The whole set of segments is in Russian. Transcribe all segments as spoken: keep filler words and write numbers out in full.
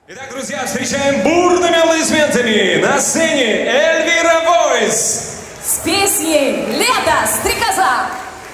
Итак, друзья, встречаем бурными аплодисментами на сцене Эльвира Войс с песней «Лето, стрекоза».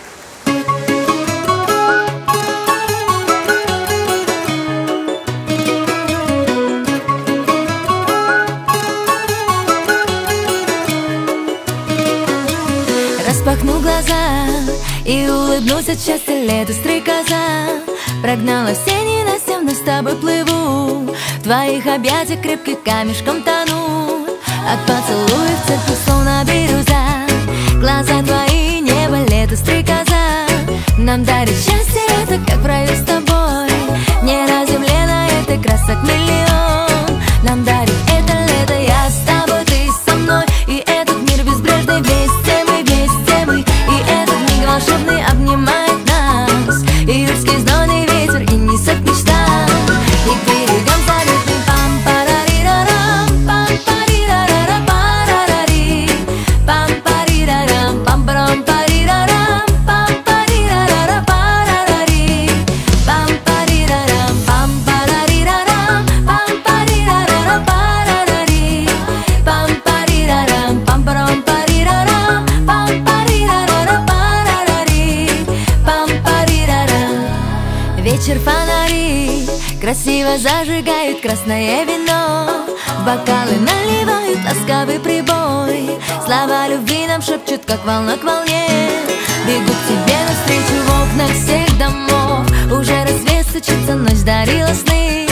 Распахну глаза и улыбнусь от счастья. Лето, стрекоза, прогнала все ненастья, с тобой плыву. В твоих объятиях крепких камешком тону. От поцелуев церковь, словно бирюза. Глаза твои, небо, лето, стрекоза. Нам дарит счастье это, как в раю с тобой. Не на земле на этой красок миллион. Нам дарит это лето, я с тобой, ты со мной. И этот мир безбрежный, вместе мы, вместе мы. И этот миг волшебный обнимает нас. Июльский знойный ветер и несет мечта. И к берегам заветным пам-парарирарам, пам-парирарара, парарари, пам-парирарам, пам-парам-парирарам, пам-парирарара, парарари, пам-парирарам, пам-парарирарам, пам-парирарара, парарари, пам-парирарам, пам-парам-парирарам, пам-парирарара, парарари, пам-парирарам. Вечер фонари красиво зажигают красное вино. В бокалы наливают ласковый прибой. Слова любви нам шепчут, как волна к волне. Бегут к тебе навстречу в окнах всех домов. Уже рассвет стучится, ночь дарила сны.